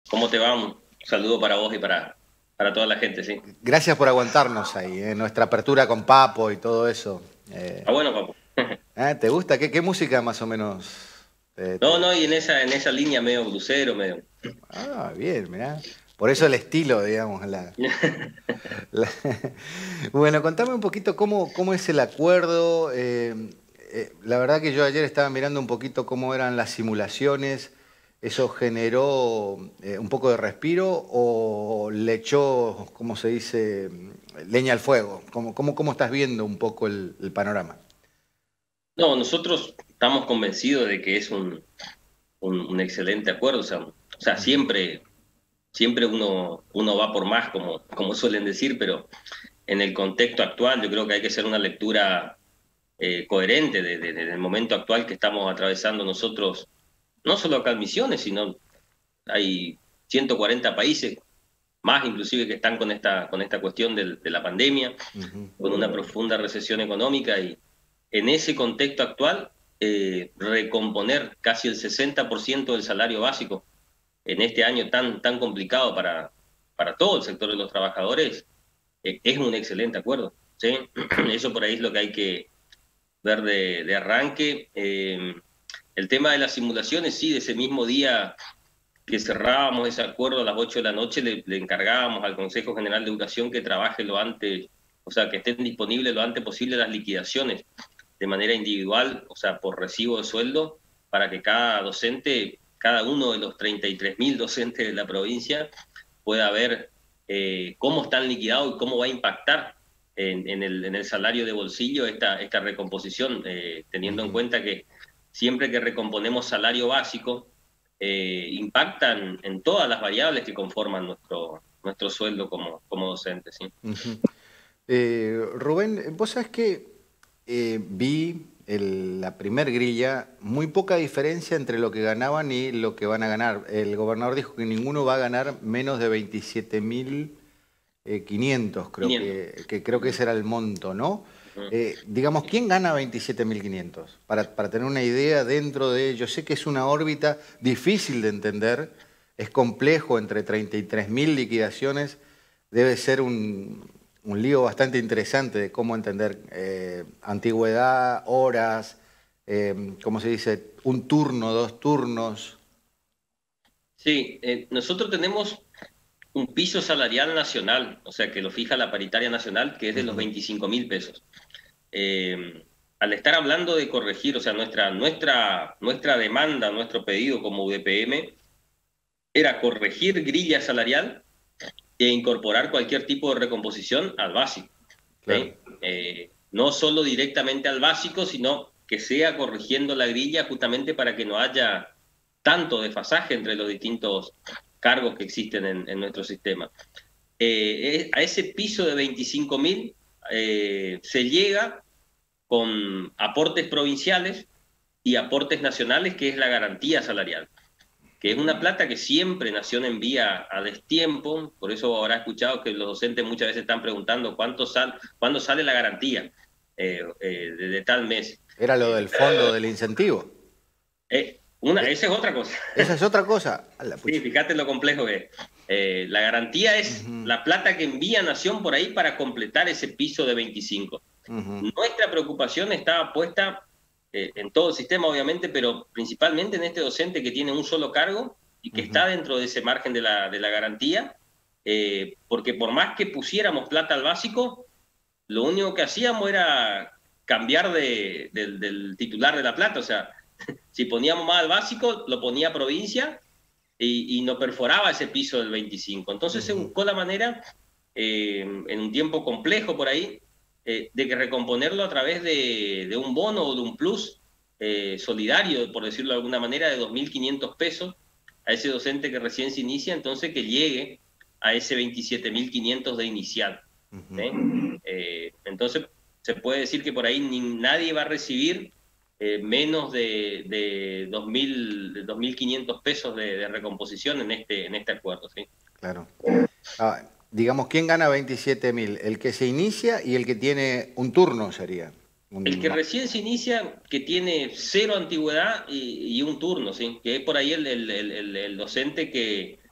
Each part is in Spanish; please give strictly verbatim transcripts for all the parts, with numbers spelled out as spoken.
¿Cómo te va? Un saludo para vos y para, para toda la gente, ¿sí? Gracias por aguantarnos ahí, en nuestra apertura con Papo y todo eso. Eh, Ah, bueno, papu. ¿eh? ¿Te gusta? ¿Qué, qué música más o menos? te- No, te- no, y en esa, en esa línea medio blusero, medio. Ah, bien, mirá. Por eso el estilo, digamos. La, la- Bueno, contame un poquito cómo, cómo es el acuerdo. eh, eh, la verdad que yo ayer estaba mirando un poquito cómo eran las simulaciones. ¿Eso generó eh, un poco de respiro o le echó, cómo se dice, leña al fuego? ¿Cómo, cómo, cómo estás viendo un poco el, el panorama? No, nosotros estamos convencidos de que es un, un, un excelente acuerdo. O sea, o sea, Ujú. siempre, siempre uno, uno va por más, como, como suelen decir, pero en el contexto actual yo creo que hay que hacer una lectura eh, coherente de, de- de- del momento actual que estamos atravesando nosotros, no solo acá en Misiones, sino hay ciento cuarenta países más inclusive que están con esta, con esta cuestión del- de la pandemia, Ujú. con una profunda recesión económica y en ese contexto actual, eh, recomponer casi el sesenta por ciento del salario básico en este año tan, tan complicado para, para todo el sector de los trabajadores, eh, es un excelente acuerdo. ¿Sí? Eso por ahí es lo que hay que ver de, de arranque. Eh, el tema de las simulaciones, sí, de ese mismo día que cerrábamos ese acuerdo a las ocho de la noche, le, le encargábamos al Consejo General de Educación que trabaje lo antes, o sea, que estén disponibles lo antes posible las liquidaciones de manera individual, o sea, por recibo de sueldo, para que cada docente, cada uno de los treinta y tres mil docentes de la provincia pueda ver eh, cómo están liquidados y cómo va a impactar en, en, el, en el salario de bolsillo esta, esta recomposición, eh, teniendo en Ujú. cuenta que siempre que recomponemos salario básico, eh, impactan en todas las variables que conforman nuestro, nuestro sueldo como, como docentes. ¿Sí? Ujú. Eh, Rubén, vos sabés que eh, vi el- la primer grilla, muy poca diferencia entre lo que ganaban y lo que van a ganar. El gobernador dijo que ninguno va a ganar menos de veintisiete mil quinientos, creo quinientos. que, que creo que ese era el monto, ¿no? Uh-huh. Eh, digamos, ¿quién gana veintisiete mil quinientos? Para, para tener una idea dentro de, yo sé que es una órbita difícil de entender, es complejo, entre treinta y tres mil liquidaciones, debe ser un, un lío bastante interesante de cómo entender eh, antigüedad, horas, eh, ¿cómo se dice? Un turno, dos turnos. Sí, eh, nosotros tenemos un piso salarial nacional, o sea, que lo fija la paritaria nacional, que es de los Ujú. veinticinco mil pesos. Eh, Al estar hablando de corregir, o sea, nuestra, nuestra, nuestra demanda, nuestro pedido como U D P M era corregir grilla salarial e incorporar cualquier tipo de recomposición al básico. Claro. ¿Sí? Eh, no solo directamente al básico, sino que sea corrigiendo la grilla justamente para que no haya tanto desfasaje entre los distintos cargos que existen en, en nuestro sistema. Eh, a ese piso de veinticinco mil eh, se llega con aportes provinciales y aportes nacionales, que es la garantía salarial, que es una plata que siempre Nación envía a destiempo. Por eso habrá escuchado que los docentes muchas veces están preguntando cuánto sal, cuándo sale la garantía eh, eh, de, de, tal mes. Era lo Eh, del fondo del incentivo. eh, una, Eh, esa es otra cosa. Esa es otra cosa. A la Sí, pucha. fíjate lo complejo que es. Eh, la garantía es Ujú. la plata que envía Nación por ahí para completar ese piso de veinticinco. Ujú. Nuestra preocupación está puesta eh, en todo el sistema, obviamente, pero principalmente en este docente que tiene un solo cargo y que Ujú. está dentro de ese margen de la, de la garantía, eh, porque por más que pusiéramos plata al básico, lo único que hacíamos era cambiar de, del, del titular de la plata. O sea, si poníamos más al básico, lo ponía provincia y, y no perforaba ese piso del veinticinco. Entonces se Ujú. buscó la manera, eh, en un tiempo complejo por ahí, eh, de que recomponerlo a través de, de un bono o de un plus eh, solidario, por decirlo de alguna manera, de dos mil quinientos pesos a ese docente que recién se inicia, entonces que llegue a ese veintisiete mil quinientos de inicial. Ujú. ¿Sí? Eh, entonces se puede decir que por ahí ni, nadie va a recibir eh, menos de, de dos mil quinientos pesos de, de, recomposición en este, en este acuerdo. ¿Sí? Claro. Ah, digamos, ¿quién gana veintisiete mil? El que se inicia y el que tiene un turno sería. El Un que ma- recién se inicia, que tiene cero antigüedad y, y un turno, ¿sí? Que es por ahí el, el, el, el docente que,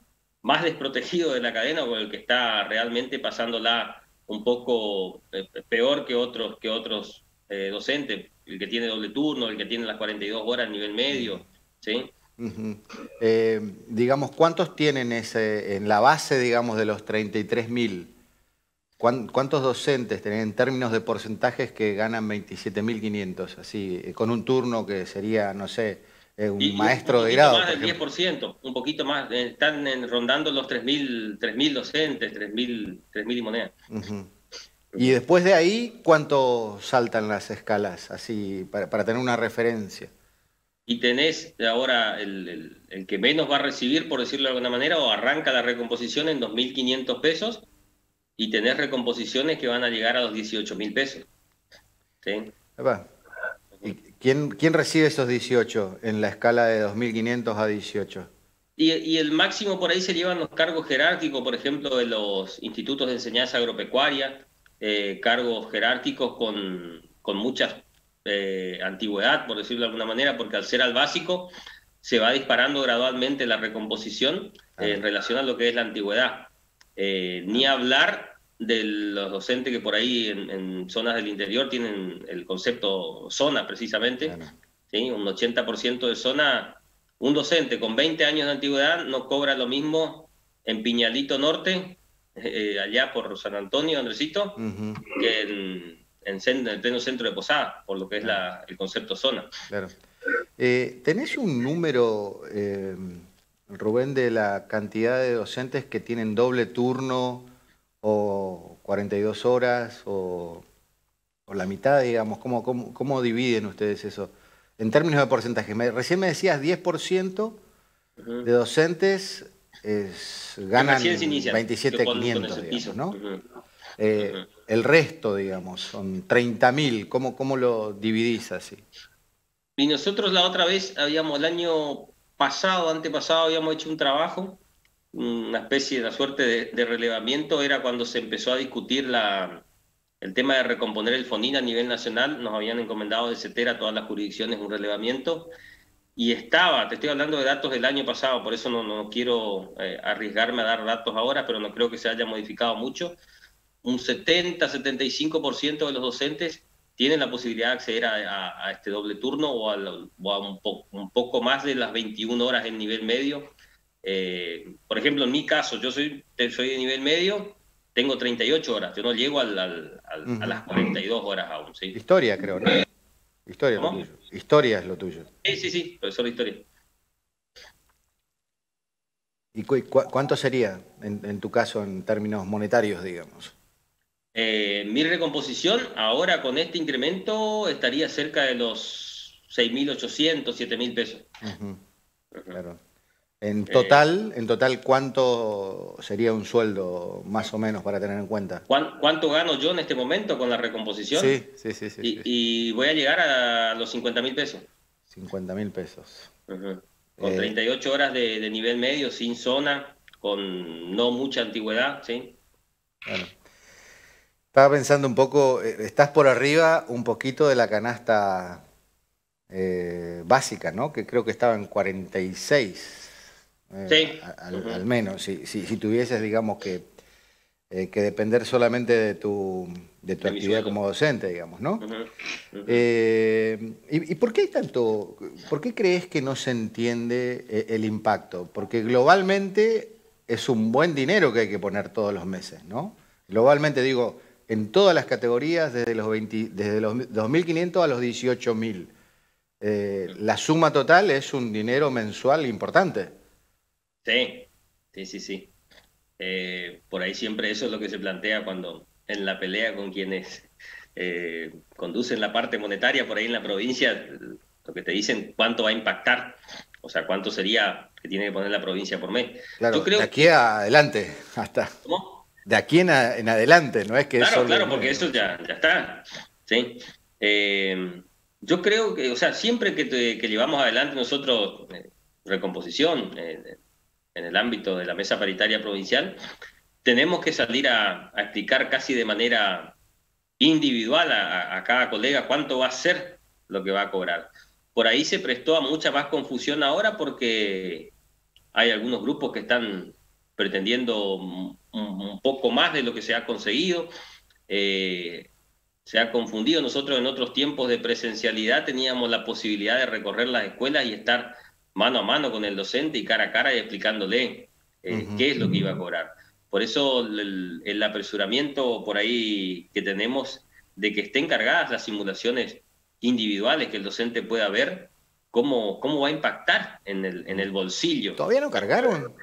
más desprotegido de la cadena o el que está realmente pasándola un poco eh, peor que otros, que otros eh, docentes, el que tiene doble turno, el que tiene las cuarenta y dos horas a nivel medio, ¿sí? Uh-huh. eh, digamos, ¿cuántos tienen ese, en la base, digamos, de los treinta y tres mil? ¿Cuántos docentes tienen en términos de porcentajes que ganan veintisiete mil quinientos? Así, con un turno que sería, no sé, eh, un Y, y un, un maestro de poquito grado, más por del ejemplo. diez por ciento, un poquito más, eh, están en, rondando los tres mil docentes, tres mil y moneda. Uh-huh. Y después de ahí, ¿cuánto saltan las escalas? Así, para, para tener una referencia. Y tenés ahora el, el, el que menos va a recibir, por decirlo de alguna manera, o arranca la recomposición en dos mil quinientos pesos, y tenés recomposiciones que van a llegar a los dieciocho mil pesos. ¿Sí? ¿Y quién, quién recibe esos dieciocho en la escala de dos mil quinientos a dieciocho? Y, y el máximo por ahí se llevan los cargos jerárquicos, por ejemplo, de los institutos de enseñanza agropecuaria, eh, cargos jerárquicos con, con mucha eh, antigüedad, por decirlo de alguna manera, porque al ser al básico se va disparando gradualmente la recomposición Claro. eh, en relación a lo que es la antigüedad. Eh, ni hablar de los docentes que por ahí en, en zonas del interior tienen el concepto zona, precisamente, Claro. ¿sí? Un ochenta por ciento de zona. Un docente con veinte años de antigüedad no cobra lo mismo en Piñalito Norte, eh, allá por San Antonio, Andresito, Uh-huh. que en, en, en el pleno centro de Posada, por lo que es Claro. la, el concepto zona. Claro. Eh, ¿tenés un número, eh, Rubén, de la cantidad de docentes que tienen doble turno o cuarenta y dos horas o, o la mitad, digamos? ¿Cómo, cómo, cómo dividen ustedes eso? En términos de porcentaje, me, recién me decías diez por ciento Uh-huh. de docentes es, ganan veintisiete mil quinientos, digamos, ¿no? Uh-huh. Eh, Uh-huh. el resto, digamos, son treinta mil. ¿Cómo, cómo lo dividís así? Y nosotros la otra vez habíamos, el año pasado, antepasado, habíamos hecho un trabajo, una especie de la suerte de, de relevamiento, era cuando se empezó a discutir la, el tema de recomponer el FONIN a nivel nacional. Nos habían encomendado de CETERA a todas las jurisdicciones un relevamiento, y estaba, te estoy hablando de datos del año pasado, por eso no, no quiero eh, arriesgarme a dar datos ahora, pero no creo que se haya modificado mucho. Un setenta, setenta y cinco por ciento de los docentes tienen la posibilidad de acceder a, a, a este doble turno o a, lo, o a un, po, un poco más de las veintiuna horas en nivel medio. Eh, por ejemplo, en mi caso, yo soy, soy de nivel medio, tengo treinta y ocho horas, yo no llego al, al, al, uh-huh. a las cuarenta y dos horas aún. ¿Sí? Historia, creo, ¿no? Historia es lo tuyo. Historia es lo tuyo. Sí, sí, sí, profesor de historia. ¿Y cu cu cuánto sería, en, en tu caso, en términos monetarios, digamos? Eh, mi recomposición ahora con este incremento estaría cerca de los seis mil ochocientos, siete mil pesos. Uh-huh. Uh-huh. Claro. En total, eh, en total, ¿cuánto sería un sueldo más o menos para tener en cuenta? ¿Cuánto gano yo en este momento con la recomposición? Sí, sí, sí. sí, y, sí. y voy a llegar a los cincuenta mil pesos. cincuenta mil pesos. Uh-huh. Con eh, treinta y ocho horas de, de nivel medio, sin zona, con no mucha antigüedad, ¿sí? Bueno. Estaba pensando un poco, estás por arriba un poquito de la canasta eh, básica, ¿no? Que creo que estaba en cuarenta y seis. Eh, sí. Al, Uh-huh. al menos, si, si, si tuvieses, digamos, que, eh, que depender solamente de tu, de tu de actividad como docente, digamos, ¿no? Uh-huh. Uh-huh. Eh, ¿y, ¿Y por qué hay tanto, por qué crees que no se entiende el impacto? Porque globalmente es un buen dinero que hay que poner todos los meses, ¿no? Globalmente digo, en todas las categorías, desde los, veinte, desde los dos mil quinientos a los dieciocho mil. Eh, la suma total es un dinero mensual importante. Sí, sí, sí, sí. Eh, por ahí siempre eso es lo que se plantea cuando en la pelea con quienes eh, conducen la parte monetaria por ahí en la provincia, lo que te dicen cuánto va a impactar, o sea, cuánto sería que tiene que poner la provincia por mes. Claro, Yo creo de aquí que... a adelante, hasta... ¿Cómo? De aquí en, a, en adelante, no es que... Claro, eso claro, porque eso ya, ya está, ¿sí? Eh, yo creo que, o sea, siempre que, te, que llevamos adelante nosotros eh, recomposición eh, en el ámbito de la mesa paritaria provincial, tenemos que salir a, a explicar casi de manera individual a, a cada colega cuánto va a ser lo que va a cobrar. Por ahí se prestó a mucha más confusión ahora porque hay algunos grupos que están pretendiendo un, un poco más de lo que se ha conseguido. Eh, se ha confundido. Nosotros en otros tiempos de presencialidad teníamos la posibilidad de recorrer las escuelas y estar mano a mano con el docente y cara a cara y explicándole eh, Ujú. qué es lo que iba a cobrar. Por eso el, el apresuramiento por ahí que tenemos de que estén cargadas las simulaciones individuales que el docente pueda ver, cómo, cómo va a impactar en el, en el bolsillo. ¿Todavía no cargaron?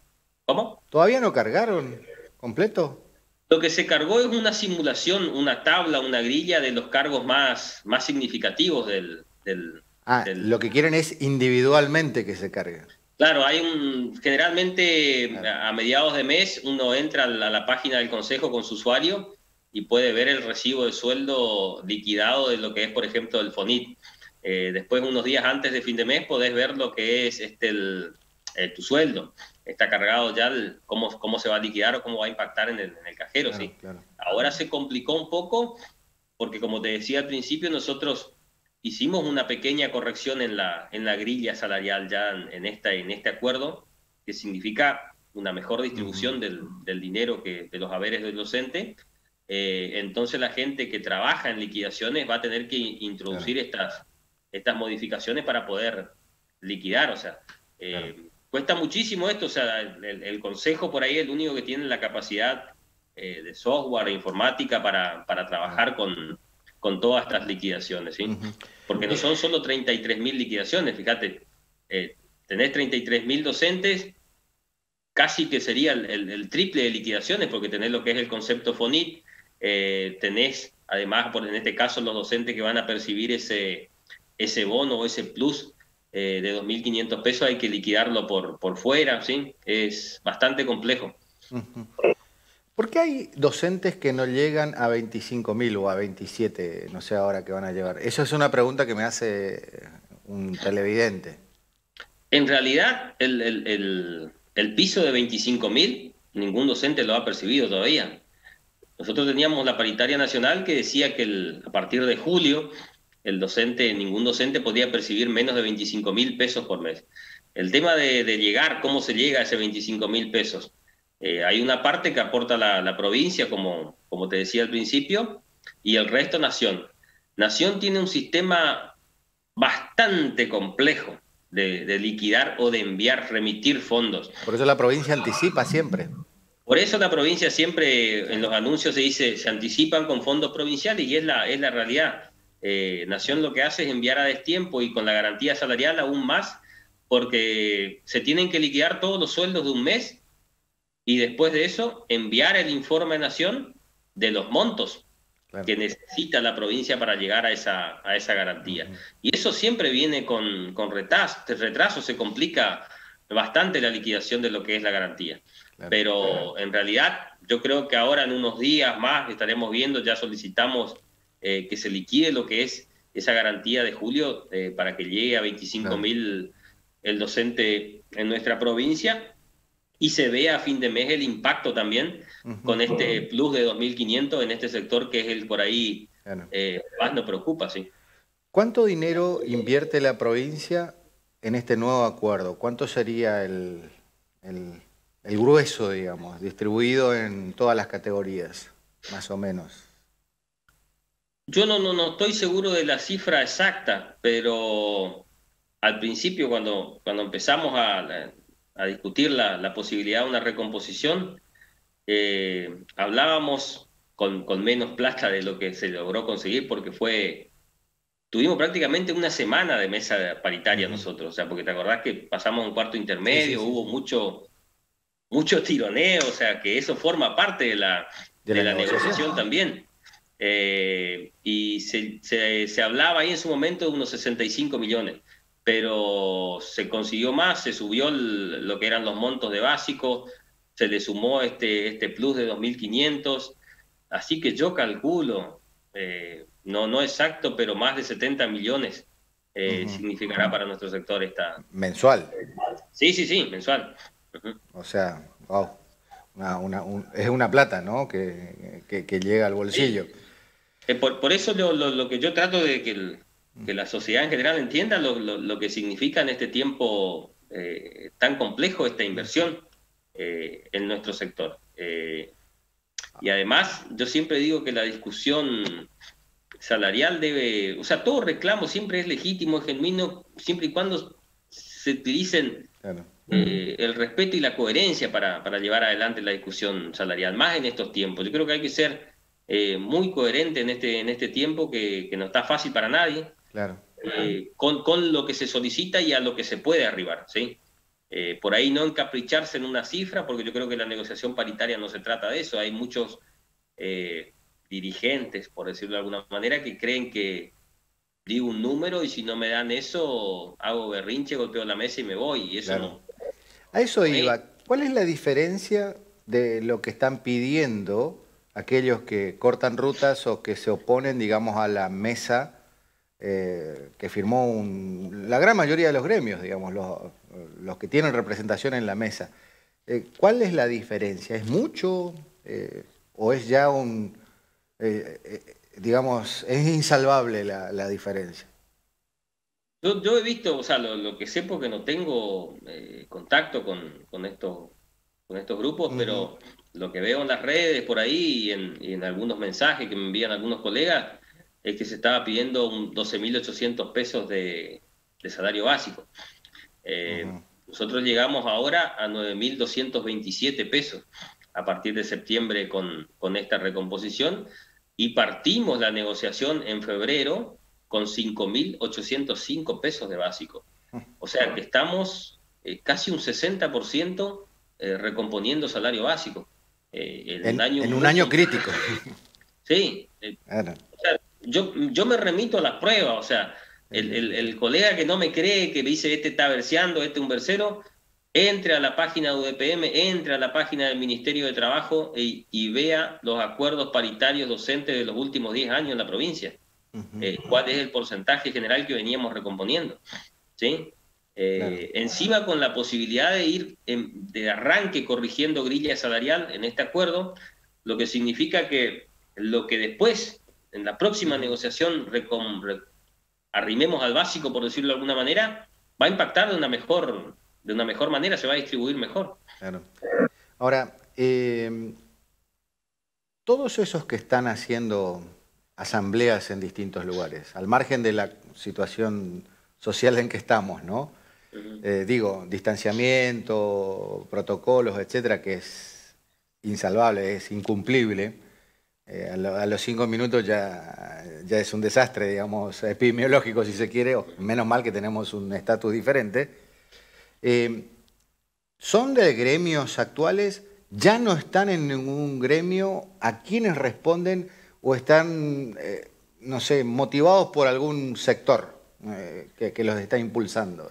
¿Cómo? ¿Todavía no cargaron completo? Lo que se cargó es una simulación, una tabla, una grilla de los cargos más, más significativos del, del, Ah, del... lo que quieren es individualmente que se cargue. Claro, hay un... Generalmente Claro. a mediados de mes uno entra a la, a la página del consejo con su usuario y puede ver el recibo de sueldo liquidado de lo que es, por ejemplo, el FONIT. Eh, después, unos días antes de fin de mes, podés ver lo que es este, el, el, tu sueldo. Está cargado ya el, cómo, cómo se va a liquidar o cómo va a impactar en el, en el cajero. Claro, ¿sí? claro. Ahora se complicó un poco porque, como te decía al principio, nosotros hicimos una pequeña corrección en la, en la grilla salarial ya en, en, esta, en este acuerdo, que significa una mejor distribución Uh-huh. del, del dinero que, de los haberes del docente. Eh, entonces la gente que trabaja en liquidaciones va a tener que introducir Claro, estas, estas modificaciones para poder liquidar. O sea, claro. eh, cuesta muchísimo esto. O sea, el, el consejo por ahí es el único que tiene la capacidad eh, de software e informática para, para Claro. trabajar con, con todas estas liquidaciones, ¿sí? Uh-huh. Porque no son solo treinta y tres mil liquidaciones, fíjate, eh, tenés treinta y tres mil docentes, casi que sería el, el, el, triple de liquidaciones, porque tenés lo que es el concepto FONIT, eh, tenés además, por, en este caso, los docentes que van a percibir ese, ese bono o ese plus eh, de dos mil quinientos pesos, hay que liquidarlo por, por fuera, ¿sí? Es bastante complejo. Uh-huh. ¿Por qué hay docentes que no llegan a veinticinco mil o a veintisiete? No sé ahora qué van a llevar. Eso es una pregunta que me hace un televidente. En realidad, el, el, el, el piso de veinticinco mil, ningún docente lo ha percibido todavía. Nosotros teníamos la paritaria nacional que decía que el, a partir de julio el docente, ningún docente podía percibir menos de veinticinco mil pesos por mes. El tema de, de llegar, cómo se llega a ese veinticinco mil pesos. Eh, hay una parte que aporta la, la provincia, como, como te decía al principio, y el resto Nación. Nación tiene un sistema bastante complejo de, de liquidar o de enviar, remitir fondos. Por eso la provincia anticipa siempre. Por eso la provincia siempre en los anuncios se dice, se anticipan con fondos provinciales y es la, es la realidad. Eh, Nación lo que hace es enviar a destiempo y con la garantía salarial aún más, porque se tienen que liquidar todos los sueldos de un mes y después de eso enviar el informe a Nación de los montos Claro. que necesita la provincia para llegar a esa, a esa garantía. Uh-huh. Y eso siempre viene con, con retraso, retraso, se complica bastante la liquidación de lo que es la garantía. Claro. Pero en realidad yo creo que ahora en unos días más estaremos viendo, ya solicitamos eh, que se liquide lo que es esa garantía de julio eh, para que llegue a veinticinco mil claro. el docente en nuestra provincia y se vea a fin de mes el impacto también uh-huh. con este plus de dos mil quinientos en este sector que es el por ahí claro. eh, más nos preocupa, sí. ¿Cuánto dinero invierte la provincia en este nuevo acuerdo? ¿Cuánto sería el, el, el grueso, digamos, distribuido en todas las categorías, más o menos? Yo no, no, no estoy seguro de la cifra exacta, pero al principio cuando, cuando empezamos a, a discutir la, la posibilidad de una recomposición, eh, hablábamos con, con menos plata de lo que se logró conseguir porque fue... Tuvimos prácticamente una semana de mesa paritaria uh-huh. nosotros, o sea, porque te acordás que pasamos un cuarto intermedio, sí, sí, sí. hubo mucho, mucho tironeo, o sea, que eso forma parte de la, de de la, la negociación, negociación también. Eh, y se, se, se hablaba ahí en su momento de unos sesenta y cinco millones, pero se consiguió más, se subió el, lo que eran los montos de básico, se le sumó este, este plus de dos mil quinientos, así que yo calculo... Eh, no, no exacto, pero más de setenta millones eh, uh-huh. significará para nuestro sector esta... ¿Mensual? Sí, sí, sí, mensual. Uh-huh. O sea, wow, una, una, un, es una plata, ¿no? Que, que, que llega al bolsillo. Sí. Eh, por, por eso lo, lo, lo que yo trato de que, el, que la sociedad en general entienda lo, lo, lo que significa en este tiempo eh, tan complejo esta inversión. eh, en nuestro sector. Eh, y además, yo siempre digo que la discusión salarial debe, o sea, todo reclamo siempre es legítimo, es genuino, siempre y cuando se utilicen Claro. eh, el respeto y la coherencia para, para llevar adelante la discusión salarial, más en estos tiempos. Yo creo que hay que ser eh, muy coherente en este, en este tiempo que, que no está fácil para nadie, Claro. eh, con, con lo que se solicita y a lo que se puede arribar, ¿sí? Eh, por ahí no encapricharse en una cifra, porque yo creo que la negociación paritaria no se trata de eso. Hay muchos eh, dirigentes, por decirlo de alguna manera, que creen que digo un número y si no me dan eso, hago berrinche, golpeo la mesa y me voy. Y eso Claro. no, A eso no es. iba. ¿Cuál es la diferencia de lo que están pidiendo aquellos que cortan rutas o que se oponen, digamos, a la mesa eh, que firmó un- la gran mayoría de los gremios, digamos, los, los que tienen representación en la mesa? Eh, ¿cuál es la diferencia? ¿Es mucho eh, o es ya un, eh, eh, digamos, es insalvable la, la diferencia? Yo, yo he visto, o sea, lo, lo que sé porque no tengo eh, contacto con, con, estos, con estos grupos, Ujú. pero lo que veo en las redes por ahí y en, y en algunos mensajes que me envían algunos colegas es que se estaba pidiendo un doce mil ochocientos pesos de, de salario básico. Eh, Ujú. nosotros llegamos ahora a nueve mil doscientos veintisiete pesos a partir de septiembre con, con esta recomposición y partimos la negociación en febrero con cinco mil ochocientos cinco pesos de básico. O sea que estamos eh, casi un sesenta por ciento eh, recomponiendo salario básico eh, en un En, año en un muy año complicado. crítico. Sí, eh, Claro. o sea, yo, yo me remito a las pruebas, o sea, Sí, el, sí, el, sí, sí. el colega que no me cree, que me dice este está verseando, este es un versero, entre a la página de U D P M, entre a la página del Ministerio de Trabajo y, y vea los acuerdos paritarios docentes de los últimos diez años en la provincia. Ujú. Eh, cuál es el porcentaje general que veníamos recomponiendo, ¿sí? Claro. Eh, encima con la posibilidad de ir en, de arranque corrigiendo grilla salarial en este acuerdo, lo que significa que lo que después, en la próxima Ujú. negociación, recom, re, arrimemos al básico, por decirlo de alguna manera, va a impactar de una mejor, de una mejor manera, se va a distribuir mejor. Claro. Ahora, eh, todos esos que están haciendo asambleas en distintos lugares, al margen de la situación social en que estamos, ¿no? Uh -huh. Eh, digo, distanciamiento, protocolos, etcétera, que es insalvable, es incumplible. Eh, a, lo, a, los cinco minutos ya, ya es un desastre, digamos, epidemiológico, si se quiere, o menos mal que tenemos un estatus diferente. Eh, ¿Son de gremios actuales? ¿Ya no están en ningún gremio? ¿A quiénes responden? ¿O están, eh, no sé, motivados por algún sector eh, que, que los está impulsando?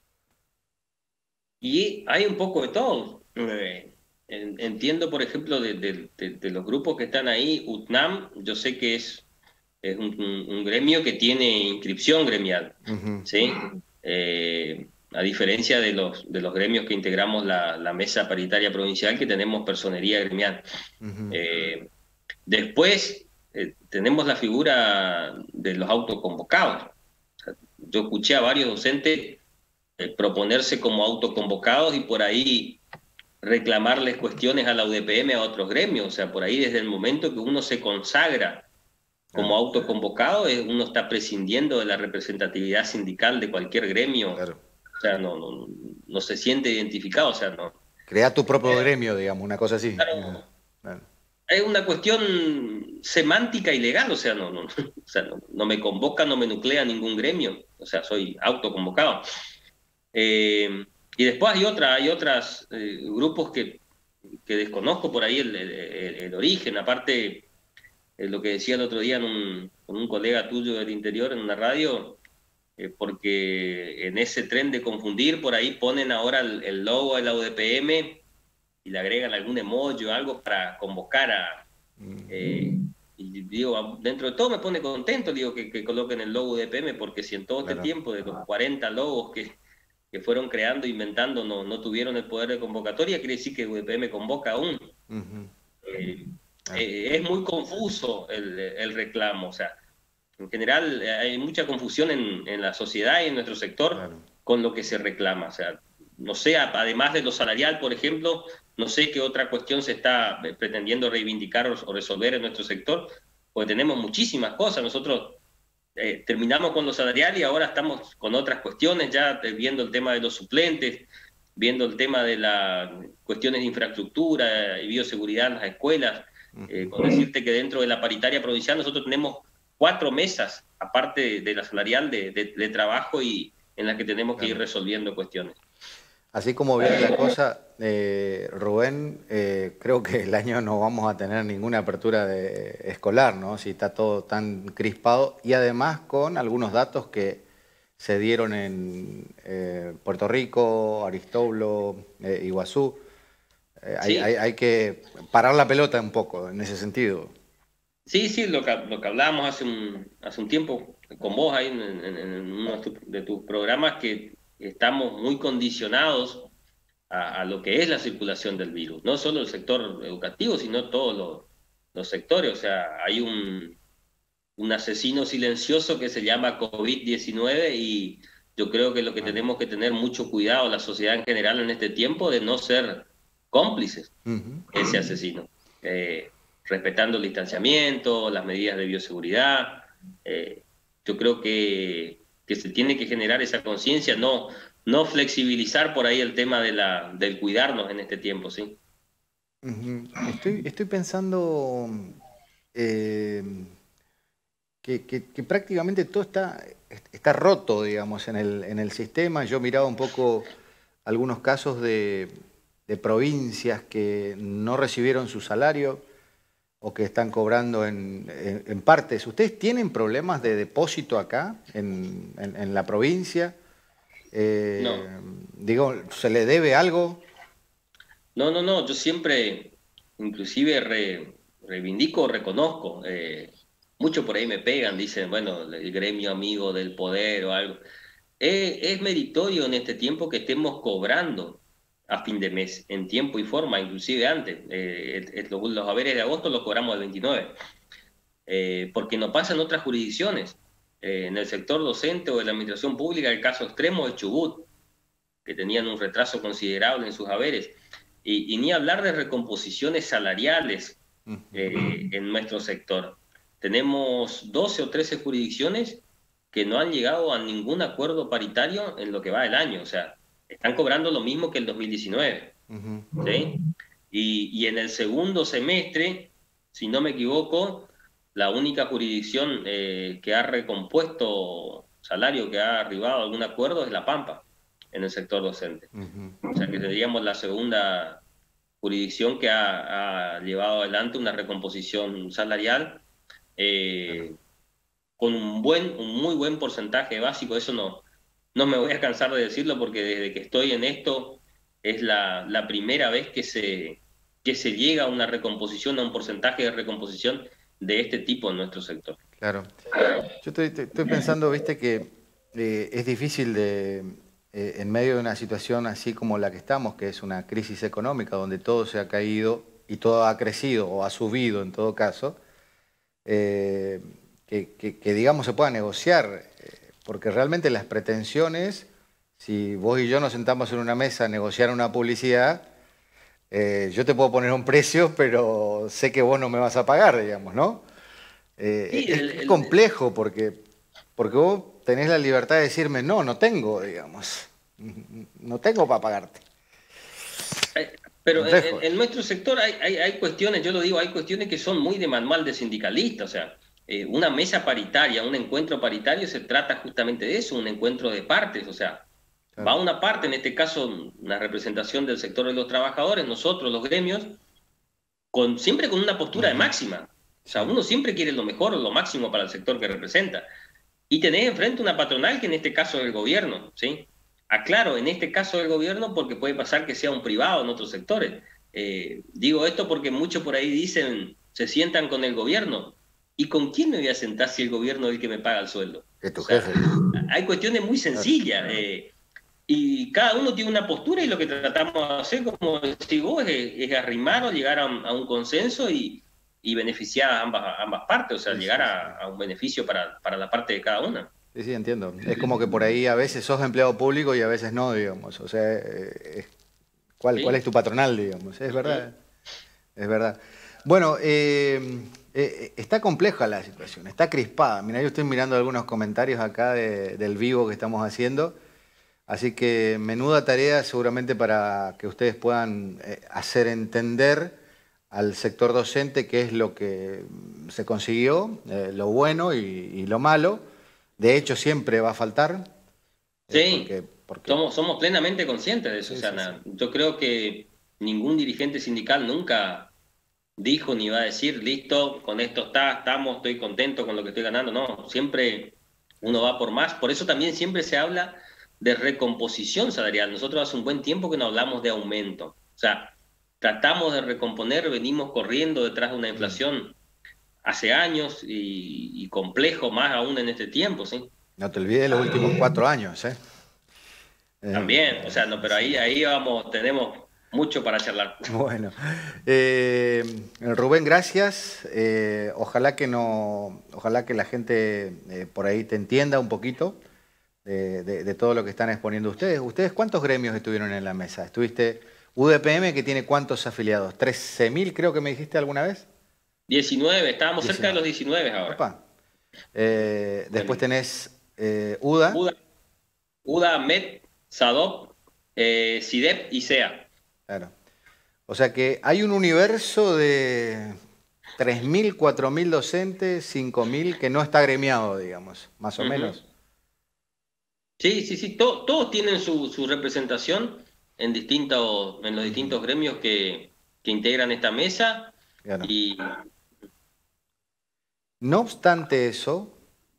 Y hay un poco de todo. Eh, entiendo, por ejemplo, de, de, de, de, los grupos que están ahí, U T N A M, yo sé que es, es un, un, un gremio que tiene inscripción gremial, Uh-huh. ¿sí? Eh, a diferencia de los, de los gremios que integramos la, la mesa paritaria provincial, que tenemos personería gremial. Uh-huh. Eh, después eh, tenemos la figura de los autoconvocados. O sea, yo escuché a varios docentes eh, proponerse como autoconvocados y por ahí reclamarles cuestiones a la U D P M, a otros gremios. O sea, por ahí desde el momento que uno se consagra como Claro. autoconvocado, uno está prescindiendo de la representatividad sindical de cualquier gremio. Claro. O sea, no, no, no se siente identificado. O sea, no. Crea tu propio gremio, digamos, una cosa así. Claro, Claro. es una cuestión semántica y legal. O sea, no, no, o sea, no, no me convoca, no me nuclea ningún gremio. O sea, soy autoconvocado. Eh, y después hay otra, hay otros eh, grupos que, que desconozco por ahí el, el, el origen, aparte eh, lo que decía el otro día en un, con un colega tuyo del interior en una radio, eh, porque en ese tren de confundir por ahí ponen ahora el, el logo de la U D P M y le agregan algún emoji o algo para convocar a... Eh, y digo, dentro de todo me pone contento, digo, que, que coloquen el logo U D P M, porque si en todo Claro. este tiempo de los cuarenta logos que que fueron creando, inventando, no, no tuvieron el poder de convocatoria, quiere decir que U D P M convoca aún. Uh-huh. eh, claro. eh, es muy confuso el, el reclamo, o sea, en general hay mucha confusión en, en la sociedad y en nuestro sector claro. con lo que se reclama, o sea, no sé, además de lo salarial, por ejemplo, no sé qué otra cuestión se está pretendiendo reivindicar o resolver en nuestro sector, porque tenemos muchísimas cosas. Nosotros eh, terminamos con lo salarial y ahora estamos con otras cuestiones, ya eh, viendo el tema de los suplentes, viendo el tema de las cuestiones de infraestructura y bioseguridad en las escuelas. Eh, con decirte que dentro de la paritaria provincial nosotros tenemos cuatro mesas, aparte de, de la salarial, de, de, de trabajo y en las que tenemos que ir resolviendo cuestiones. Así como viene la cosa, eh, Rubén, eh, creo que el año no vamos a tener ninguna apertura de, escolar, ¿no? Si está todo tan crispado y además con algunos datos que se dieron en eh, Puerto Rico, Aristóbulo, eh, Iguazú. Eh, hay, sí. hay, hay que parar la pelota un poco en ese sentido. Sí, sí, lo que, lo que hablábamos hace un, hace un tiempo con vos ahí en, en, en uno de, tu, de tus programas, que estamos muy condicionados a, a lo que es la circulación del virus. No solo el sector educativo, sino todos los, los sectores. O sea, hay un, un asesino silencioso que se llama COVID diecinueve y yo creo que lo que tenemos que tener mucho cuidado, la sociedad en general en este tiempo, de no ser cómplices uh-huh. de ese asesino. Eh, respetando el distanciamiento, las medidas de bioseguridad. Eh, yo creo que, que se tiene que generar esa conciencia, no, no flexibilizar por ahí el tema de la, del cuidarnos en este tiempo, ¿sí? Uh-huh. Estoy, estoy pensando eh, que, que, que prácticamente todo está, está roto, digamos, en el, en el sistema. Yo miraba un poco algunos casos de, de provincias que no recibieron su salario o que están cobrando en, en, en partes. ¿Ustedes tienen problemas de depósito acá, en, en, en la provincia? Eh, no. Digo, ¿se le debe algo? No, no, no. Yo siempre, inclusive, re, reivindico, reconozco. Eh, muchos por ahí me pegan, dicen, bueno, el gremio amigo del poder o algo. Eh, es meritorio en este tiempo que estemos cobrando a fin de mes, en tiempo y forma, inclusive antes. Eh, los, los haberes de agosto los cobramos el veintinueve, eh, porque no pasa en otras jurisdicciones. Eh, en el sector docente o de la administración pública, el caso extremo es Chubut, que tenían un retraso considerable en sus haberes. Y, y ni hablar de recomposiciones salariales eh, en nuestro sector. Tenemos doce o trece jurisdicciones que no han llegado a ningún acuerdo paritario en lo que va del año. O sea, están cobrando lo mismo que el dos mil diecinueve. Uh-huh. ¿Sí? Y, y en el segundo semestre, si no me equivoco, la única jurisdicción eh, que ha recompuesto salario, que ha arribado a algún acuerdo, es La Pampa, en el sector docente. Uh-huh. O sea, que seríamos la segunda jurisdicción que ha, ha llevado adelante una recomposición salarial eh, uh-huh. con un buen, un muy buen porcentaje básico. Eso no, no me voy a cansar de decirlo, porque desde que estoy en esto es la, la primera vez que se, que se llega a una recomposición, a un porcentaje de recomposición de este tipo en nuestro sector. Claro. Yo estoy, estoy pensando, viste, que eh, es difícil de, eh, en medio de una situación así como la que estamos, que es una crisis económica, donde todo se ha caído y todo ha crecido o ha subido en todo caso, eh, que, que, que digamos se pueda negociar, eh, porque realmente las pretensiones, si vos y yo nos sentamos en una mesa a negociar una publicidad, eh, yo te puedo poner un precio, pero sé que vos no me vas a pagar, digamos, ¿no? Eh, sí, es, el, es complejo porque, porque vos tenés la libertad de decirme, no, no tengo, digamos, no tengo para pagarte. Pero en, en nuestro sector hay, hay, hay cuestiones, yo lo digo, hay cuestiones que son muy de manual de sindicalista. O sea, eh, una mesa paritaria, un encuentro paritario se trata justamente de eso, un encuentro de partes. O sea, claro, va una parte, en este caso una representación del sector de los trabajadores, nosotros los gremios, con, siempre con una postura uh-huh. de máxima. O sea, uno siempre quiere lo mejor o lo máximo para el sector que representa. Y tenés enfrente una patronal que en este caso es el gobierno, ¿sí? Aclaro, en este caso del gobierno, porque puede pasar que sea un privado en otros sectores. Eh, digo esto porque muchos por ahí dicen, se sientan con el gobierno. ¿Y con quién me voy a sentar si el gobierno es el que me paga el sueldo? Es tu o sea, jefe. Hay cuestiones muy sencillas. Eh, y cada uno tiene una postura, y lo que tratamos de hacer, como decís vos, es, es arrimar o llegar a un, a un consenso y, y beneficiar a ambas, a ambas partes. O sea, sí, llegar a, a un beneficio para, para la parte de cada una. Sí, sí, entiendo. Es como que por ahí a veces sos empleado público y a veces no, digamos. O sea, es ¿Cuál, ¿sí? ¿Cuál es tu patronal, digamos? Es verdad, es verdad. Bueno, eh, eh, está compleja la situación, está crispada. Mira, yo estoy mirando algunos comentarios acá de, del vivo que estamos haciendo, así que menuda tarea seguramente para que ustedes puedan eh, hacer entender al sector docente qué es lo que se consiguió, eh, lo bueno y, y lo malo. De hecho, siempre va a faltar. Eh, Sí, porque, porque... somos, somos plenamente conscientes de eso. O Sí, sea, sí, sí. na- yo creo que ningún dirigente sindical nunca dijo ni va a decir, listo, con esto está, estamos, estoy contento con lo que estoy ganando. No, siempre uno va por más. Por eso también siempre se habla de recomposición salarial. Nosotros hace un buen tiempo que no hablamos de aumento. O sea, tratamos de recomponer, venimos corriendo detrás de una inflación hace años y, y complejo más aún en este tiempo, ¿sí? No te olvides de los últimos cuatro años, ¿eh? Eh, También, o sea, no, pero ahí, ahí vamos, tenemos mucho para charlar. Bueno, eh, Rubén, gracias. Eh, ojalá que no, ojalá que la gente eh, por ahí te entienda un poquito de, de- de todo lo que están exponiendo ustedes. ¿Ustedes cuántos gremios estuvieron en la mesa? ¿Estuviste U D P M, que tiene cuántos afiliados? ¿trece mil creo que me dijiste alguna vez? diecinueve, estábamos cerca de diecinueve. los diecinueve ahora. Opa. Eh, después Bueno, tenés eh, U D A. UDA, UDA, MED, SADOP, eh, SIDEP y SEA. Claro. O sea que hay un universo de tres mil, cuatro mil docentes, cinco mil que no está gremiado, digamos, más o Ujú. menos. Sí, sí, sí, to- todos tienen su, su representación en, distintos, en los distintos gremios que, que integran esta mesa Claro. y No obstante eso,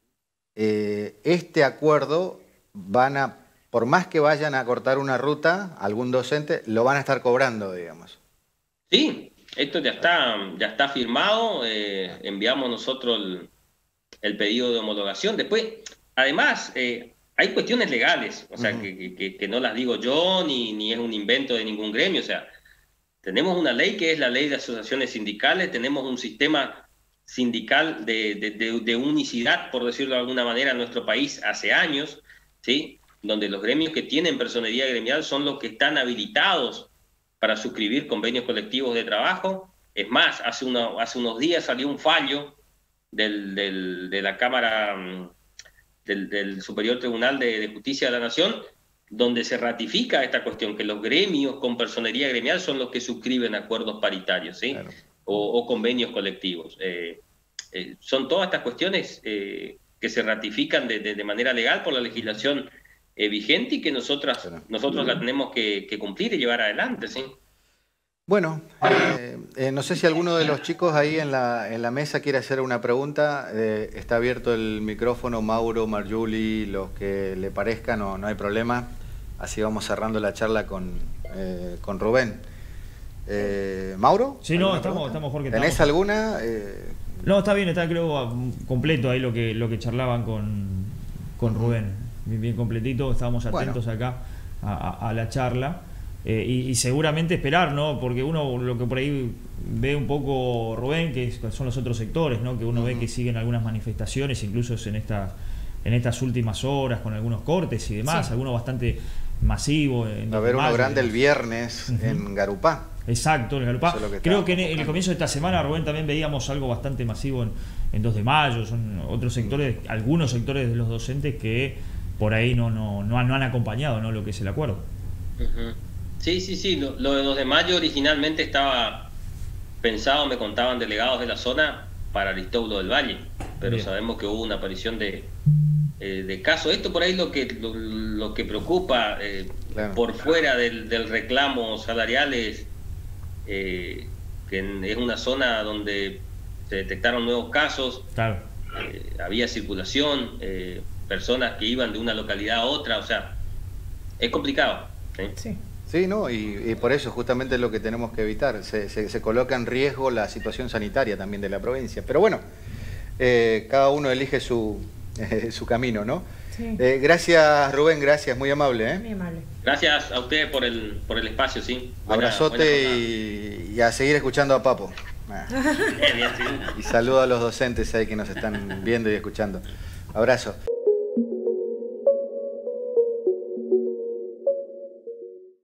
eh, este acuerdo van a, por más que vayan a cortar una ruta, algún docente lo van a estar cobrando, digamos. sí, esto ya está, ya está firmado, eh, enviamos nosotros el, el pedido de homologación. Después, además, eh, hay cuestiones legales, o sea, Ujú. que, que, que no las digo yo, ni, ni es un invento de ningún gremio, o sea, tenemos una ley que es la ley de asociaciones sindicales, tenemos un sistema sindical de, de, de, de unicidad, por decirlo de alguna manera, en nuestro país hace años, ¿sí? Donde los gremios que tienen personería gremial son los que están habilitados para suscribir convenios colectivos de trabajo. Es más, hace, una, hace unos días salió un fallo del, del, de la Cámara, del, del Superior Tribunal de, de Justicia de la Nación, donde se ratifica esta cuestión, que los gremios con personería gremial son los que suscriben acuerdos paritarios, ¿sí? Claro. O, o convenios colectivos. Eh, eh, son todas estas cuestiones eh, que se ratifican de, de, de manera legal por la legislación eh, vigente y que nosotras, Claro. nosotros la tenemos que, que cumplir y llevar adelante, ¿sí? Bueno, eh, eh, no sé si alguno de los chicos ahí en la, en la mesa quiere hacer una pregunta. Eh, está abierto el micrófono, Mauro, Marjuli, los que le parezca, no, no hay problema. Así vamos cerrando la charla con, eh, con Rubén. Eh, ¿Mauro? Sí, no, estamos, estamos, Jorge. ¿Tenés estamos. alguna? Eh... No, está bien, está creo completo ahí lo que, lo que charlaban con, con Rubén. Bien, bien completito, estábamos atentos bueno. acá a, a, a la charla. Eh, y, y seguramente esperar, ¿no? Porque uno lo que por ahí ve un poco, Rubén, que son los otros sectores, ¿no? Que uno uh-huh. ve que siguen algunas manifestaciones, incluso en, esta, en estas últimas horas, con algunos cortes y demás, sí. Algunos bastante masivos. Va a haber uno grande el viernes uh-huh. en Garupá. Exacto, en Garupá. Que Creo que en el, en el comienzo de esta semana, Rubén, también veíamos algo bastante masivo en, en dos de mayo. Son otros sectores, uh-huh. algunos sectores de los docentes que por ahí no, no, no, han, no han acompañado, ¿no? Lo que es el acuerdo. Uh-huh. Sí, sí, sí, lo, lo de dos de mayo originalmente estaba pensado, me contaban delegados de la zona, para Aristóbulo del Valle, pero Bien. sabemos que hubo una aparición de, eh, de casos. Esto por ahí lo que, lo, lo que preocupa eh, claro. por fuera del, del reclamo salarial es eh, que es una zona donde se detectaron nuevos casos, claro. eh, había circulación, eh, personas que iban de una localidad a otra, o sea, es complicado. ¿sí? Sí. Sí, no, y, y por eso justamente es lo que tenemos que evitar. Se, se, se coloca en riesgo la situación sanitaria también de la provincia. Pero bueno, eh, cada uno elige su, eh, su camino, ¿no? Sí. Eh, gracias, Rubén, gracias, muy amable. ¿eh? Muy amable. Gracias a ustedes por el, por el espacio, sí. Buena, Abrazote buena y, y a seguir escuchando a Papo. Ah. Bien, bien, sí. Y saludo a los docentes ahí que nos están viendo y escuchando. Abrazo.